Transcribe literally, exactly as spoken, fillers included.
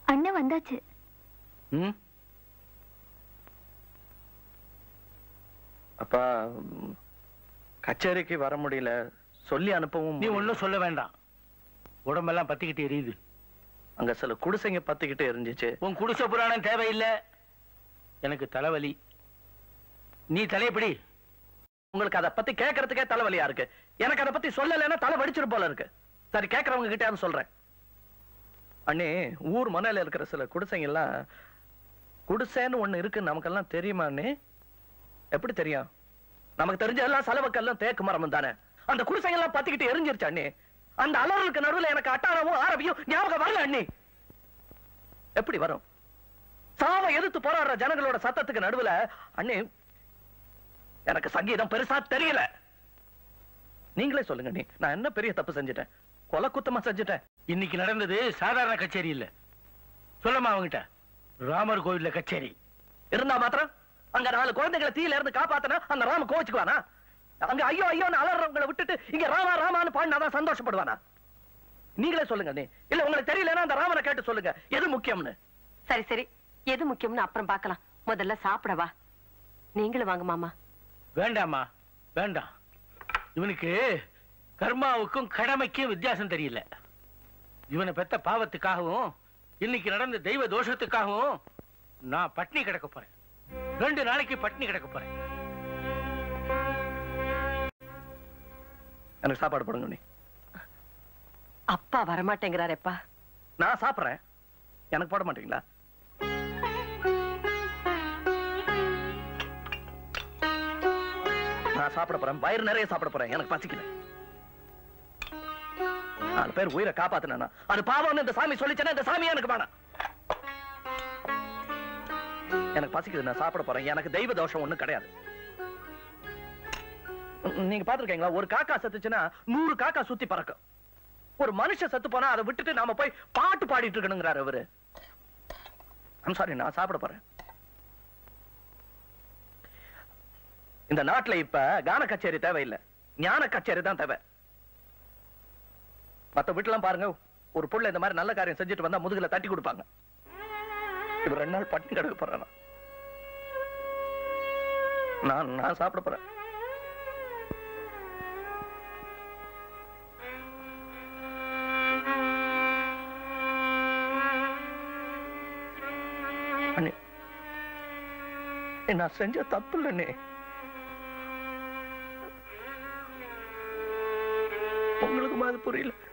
அண்ணன் வந்தாச்சு. ம் அப்பா கச்சேரிக்கு வர முடியல, சொல்லி அனுப்பவும். நீ ஒன்னும் சொல்ல வேண்டாம், உடம்பெல்லாம் பத்திக்கிட்டு எரியுது. அங்க சில குடிசைங்க பத்திக்கிட்டு எரிஞ்சிச்சு. உன் குடிசை புராணம் தேவையில்லை, எனக்கு தலைவலி. நீ தலையப்படி. உங்களுக்கு அதை பத்தி கேட்கறதுக்கே தலைவலியா இருக்கு. எனக்கு அதை பத்தி சொல்லலைன்னா தலை வடிச்சிரு போல இருக்கு. சரி, கேட்கறவங்க கிட்ட சொல்றேன். அண்ணே, ஊர் மனையில இருக்கிற சில குடிசைங்க எல்லாம், குடிசைன்னு ஒண்ணு இருக்கு நமக்கெல்லாம் தெரியுமா அண்ணே? எப்படி தெரியும்? நமக்கு தெரிஞ்ச எல்லாம் செலவுக்கெல்லாம் தேக்கு மரம் தானே. அந்த குடிசைங்க எல்லாம் பத்திக்கிட்டு எரிஞ்சிருச்சு அண்ணே. அந்த அலறலுக்கு நடுவில் எனக்கு அட்டாரமும் ஆரம்பியும் ஞாபகம் வரல அண்ணே. எப்படி வரும்? சாவை எதிர்த்து போராடுற ஜனங்களோட சத்தத்துக்கு நடுவுல அண்ணே எனக்கு சங்கீதம் பெருசா தெரியல. நீங்களே சொல்லுங்க அண்ணே, நான் என்ன பெரிய தப்பு செஞ்சுட்டேன்? கொலை குத்தமா செஞ்சுட்டேன்? இன்னைக்கு நடந்தது சாதாரண கச்சேரி இல்ல. சொல்லமா அவங்கிட்ட ராமர் கோவில்ல கச்சேரி இருந்தா மாத்திரம் அங்க நாலு குழந்தைகளை தீயில இருந்து காப்பாத்தினா அந்த ராம கோச்சுக்குவானா? அங்க ஐயோ ஐயோன்னு அலறவங்களை விட்டுட்டு இங்க ராமா ராமான்னு பாடினாதான் சந்தோஷப்படுவானா? நீங்களே சொல்லுங்க அண்ணே. இல்ல உங்களுக்கு தெரியலன்னா அந்த ராமனை கேட்டு சொல்லுங்க எது முக்கியம்னு. சரி சரி, எது முக்கியம்னு அப்புறம் பார்க்கலாம். முதல்ல சாப்பிடவா. நீங்களும் வாங்க மாமா. வேண்டாமா, வேண்டாம். இவனுக்கு கர்மாவுக்கும் கடமைக்கும் வித்தியாசம் தெரியல. இவனை பெத்த பாவத்துக்காகவும் இன்னைக்கு நடந்த தெய்வ தோஷத்துக்காகவும் நான் பட்னி கிடக்க போறேன். ரெண்டு நாளைக்கு பட்னி கிடக்க போறேன். எனக்கு சாப்பாடு போடுங்க நீ. அப்பா வரமாட்டேங்கிறாரப்பா. நான் சாப்பிடுறேன், எனக்கு போட மாட்டீங்களா? நான் சாப்பிட போறேன், வயிறு நிறைய சாப்பிட போறேன். எனக்கு பசிக்கல. நாலு பேர் உயிரை காப்பாத்தினா அது பாவம்னு இந்த சாமி சொல்லிச்சேன்னா இந்த சாமியா எனக்கு வேணாம். எனக்கு பசிக்குது, நான் சாப்பிட போறேன். எனக்கு தெய்வ தோஷம் ஒண்ணும் கிடையாது. நீங்க பாத்துருக்கீங்களா, ஒரு காக்கா செத்துச்சுன்னா நூறு காக்கா சுத்தி பறக்கும். ஒரு மனுஷன் செத்து போனா அதை விட்டுட்டு நாம போய் பாட்டு பாடிட்டு இருக்கணுங்கிறாரு அவரு. சாரி, நான் சாப்பிட போறேன். இந்த நாட்டுல இப்ப கான கச்சேரி தேவையில்லை, ஞான கச்சேரி தான் தேவை. மத்த வீட்டுலாம் பாருங்க, ஒரு புள்ள இந்த மாதிரி நல்ல காரியம் செஞ்சுட்டு வந்தா முதுகுல தட்டி கொடுப்பாங்க. இவர் ரெண்டு நாள் பட்டினி கிடக்க போறேன். நான் நான் சாப்பிட போறேன். நான் செஞ்ச தப்பு இல்லைன்னே. உங்களுக்கு மாதிரி புரியல.